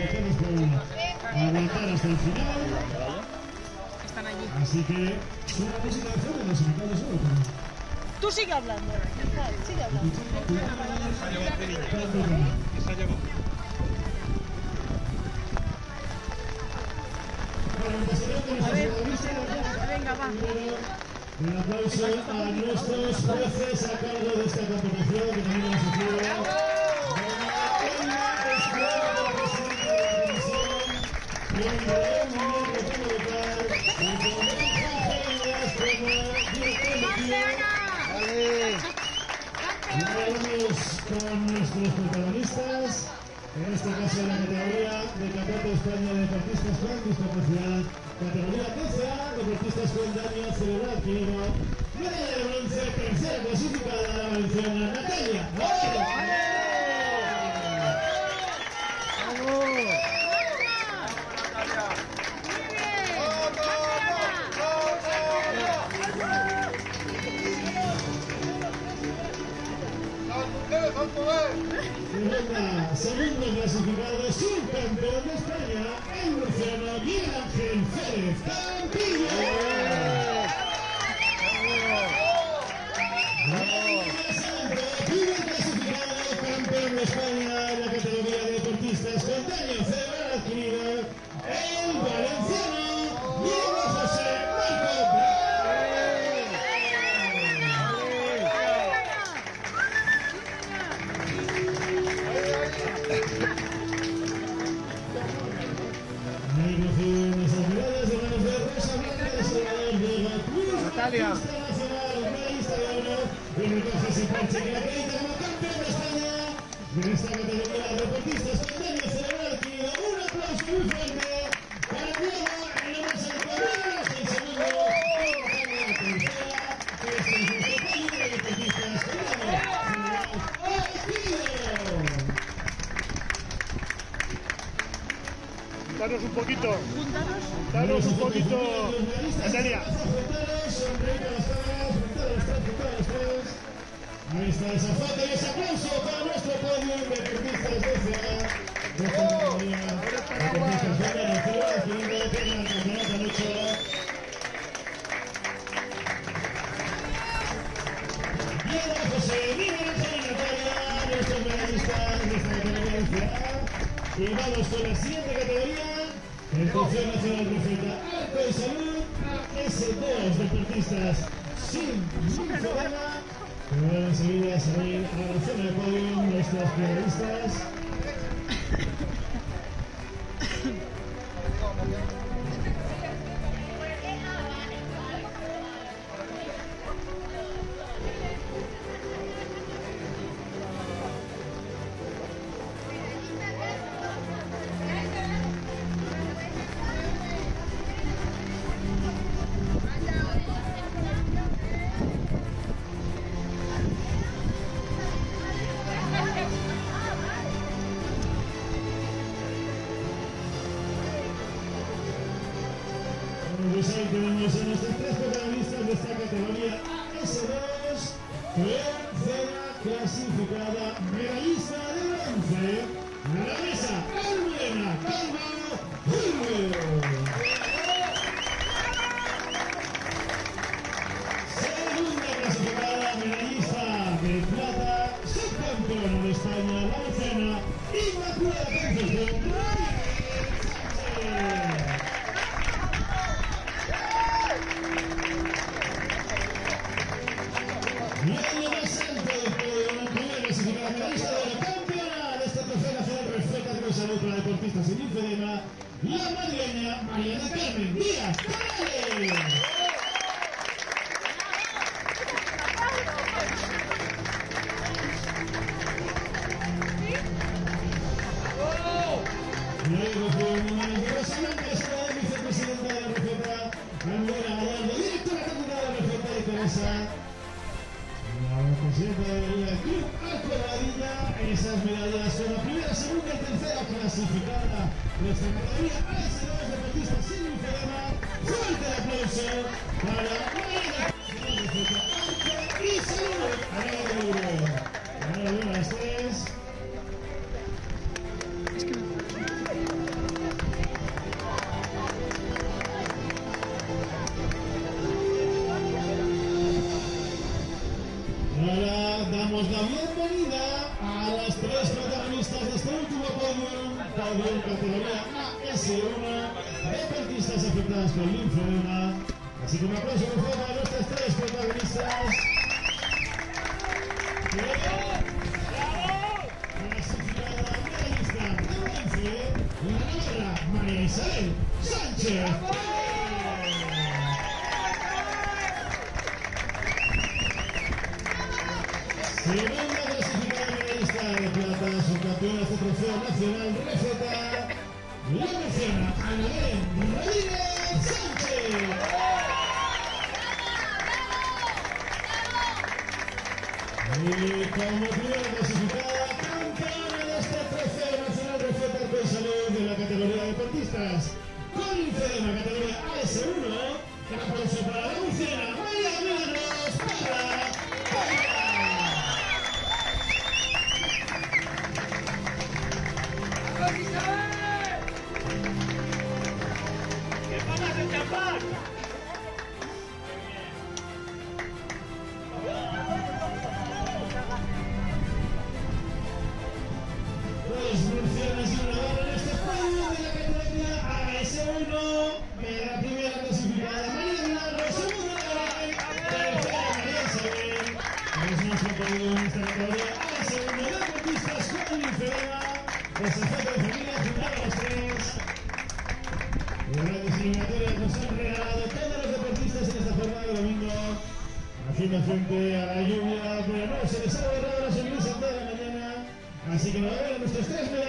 felicitaciones por aguantar hasta el final. Están allí. Así que suena música de fondo, los invitados solo. Tú sigue hablando. Sigue hablando. A ver, venga, va. Un aplauso a nuestros jueces a cargo de esta competición que también hemos sufrido. Vamos con nuestros protagonistas, en este caso en la categoría de Campeonato de España de Deportistas con Discapacidad, categoría 13A, deportistas con daño cerebral adquirido, medalla de bronce, tercera clasificada, la valenciana Natalia. Segundo clasificado, subcampeón de España, el murciano Miguel Ángel Férez Campillo. Primer clasificado, campeón de España en la categoría de deportistas con daño cerebral adquirido, el valenciano Diego José Marco. Natalia. Y recoge ese parche que la acredita como campeón de España en esta categoría de deportistas con daño cerebral adquirido. Un aplauso muy fuerte para Diego en la masa de cuadrillas. En segundo, este es nuestro país de deportistas con daño cerebral adquirido. Juntaros un poquito. Juntaros un poquito. Natalia. Ahí está esa falta y ese aplauso para nuestro podio de deportistas de CA. De esta categoría de deportistas de Venezuela, adquiriendo el campeonato mucho. Diego José, Miguel Ángel y Natalia, nuestros medallistas de esta categoría de CA. Y vamos con la siguiente categoría. El Trofeo Nacional Profeta Arco de Salud, S2 deportistas sin problema. Pero van enseguida a salir a la zona de podio nuestras finalistas. Pues ahí tenemos a nuestros tres protagonistas de esta categoría S2, tercera clasificada, medallista de bronce, la mesa Almudena Calvo Julio. Segunda clasificada, medallista de plata, subcampeona de España, la valenciana Inmaculada Concepción. Y en lo más alto del podio, la primera clasificada medallista de la campeona de esta Trofeo Nacional Perfecta de Salud para deportistas sin linfedema, la madrileña Mariana Carmen Díaz Canales. Luego fue un manos de Rosa Blanca, la vicepresidenta de la Refeta, Almudena Gallardo, directora candidata de la Refeta de Teresa. La presidenta del Club Arco Radilla, esas medallas son la primera, segunda y tercera clasificada de esta categoría S2 deportistas sin linfedema. Fuerte el aplauso para Mariana Arco y Salud. Ganador de las tres. también categoría AS1, deportistas afectadas por linfedema. Así que un aplauso por favor a nuestras tres protagonistas. Clasificada medallista de bronce, la navarra María Isabel Sánchez. Segunda clasificada medallista de plata, subcampeona de trofeo nacional receta, la menciona Ana Belén Rodríguez Sánchez. Y como primera clasificada, campeona de este trofeo nacional receta con salud de la categoría de deportistas con linfedema categoría AS1, un aplauso para la murciana María Milagros Parra. Los murcianos y Navarra en este podio de la categoría AS1, la primera clasificada María Milagros, segunda tercera María Isabel, es nuestro podio en esta categoría AS1, deportistas con linfedema, estafeta de familia, juntar a los tres. Las grandes eliminatorias nos han regalado todos los deportistas en esta jornada de domingo, haciendo frente a la lluvia, pero no se les ha borrado la sonrisa toda la mañana. Así que nos vemos nuestros tres